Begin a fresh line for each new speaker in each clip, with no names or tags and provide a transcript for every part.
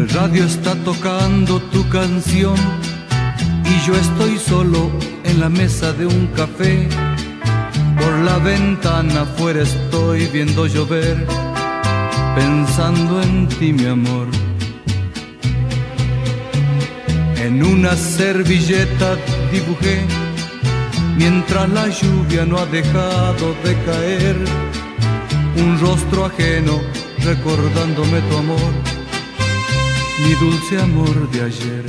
El radio está tocando tu canción y yo estoy solo en la mesa de un café. Por la ventana afuera estoy viendo llover, pensando en ti, mi amor. En una servilleta dibujé, mientras la lluvia no ha dejado de caer, un rostro ajeno recordándome tu amor, mi dulce amor de ayer.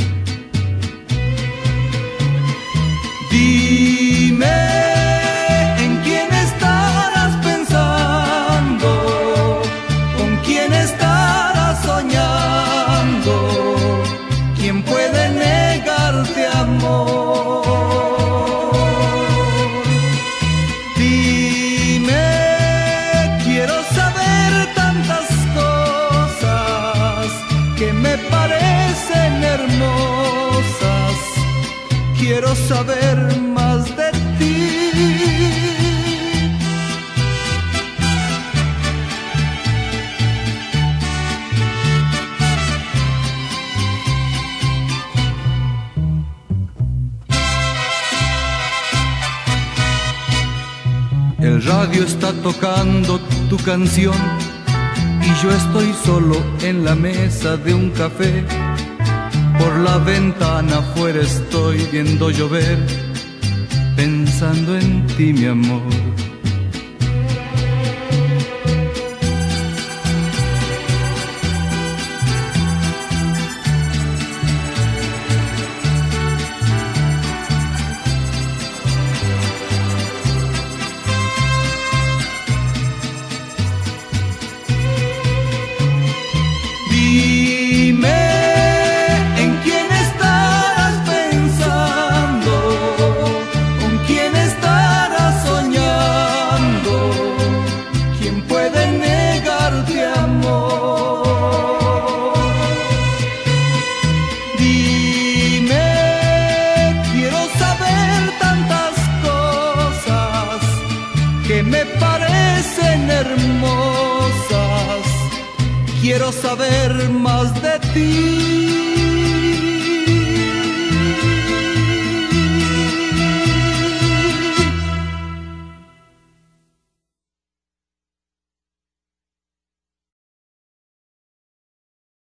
Dime, ¿en quién estarás pensando? ¿Con quién estarás soñando? ¿Quién puede negarte amor? Dime, quiero saber tantas cosas que me parecen hermosas. Quiero saber más de ti. El radio está tocando tu canción y yo estoy solo en la mesa de un café. Por la ventana afuera estoy viendo llover, pensando en ti, mi amor. Dime, ¿en quién estarás pensando? ¿Con quién estarás soñando? ¿Quién puede negarte amor? Dime, quiero saber tantas cosas que me parecen hermosas. Quiero saber más de ti.